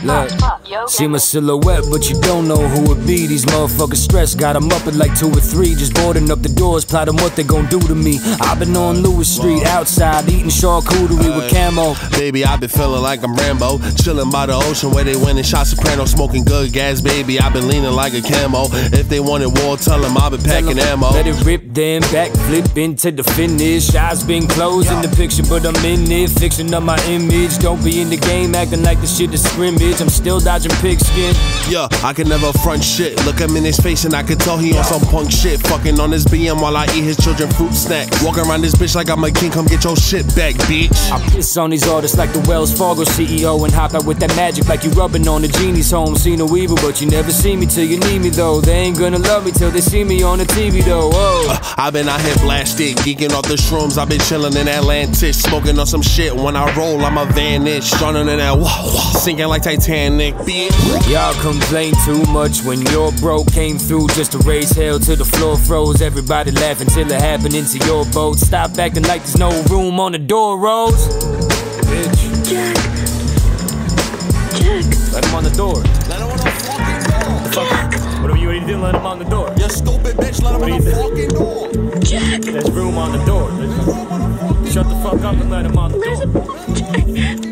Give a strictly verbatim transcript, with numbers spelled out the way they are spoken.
Look, see my silhouette, but you don't know who it be. These motherfuckers stressed, got them up at like two or three, just boarding up the doors, plotting what they gon' do to me. I've been on Lewis Street, outside, eating charcuterie uh, with camo. Baby, I've been feeling like I'm Rambo, chilling by the ocean where they went and shot Soprano, smoking good gas, baby. I've been leaning like a camo. If they wanted war, tell them I've been packing ammo. Let it rip, then backflip into the finish. Eyes been closed in the picture, but I'm in it, fixing up my image. Don't be in the game, acting like the shit is scrimmage. I'm still dodging pigskin. Yeah, I can never front shit. Look him in his face and I can tell he on some punk shit. Fucking on his B M while I eat his children fruit snacks. Walking around this bitch like I'm a king, come get your shit back, bitch. I piss on these artists like the Wells Fargo C E O and hop out with that magic like you rubbing on the genie's home. Cinoevil, but you never see me till you need me though. They ain't gonna love me till they see me on the T V though. Whoa. Uh, I've been out here blasted, geeking off the shrooms. I've been chilling in Atlantis, smoking on some shit. When I roll, I'm a vanish, running in that wah wah, sinking like Titanic, bitch. Y'all complain too much when your bro came through just to raise hell till the floor froze. Everybody laughing till it happened into your boat. Stop acting like there's no room on the door, Rose. Bitch. Jack. Jack. Let him on the door. Let him on the fucking door. Jack. Whatever you did, let him on the door. You stupid bitch, let him on the fucking door. Jack. There's room on the door. Shut the fuck up and let him on the door. Jack.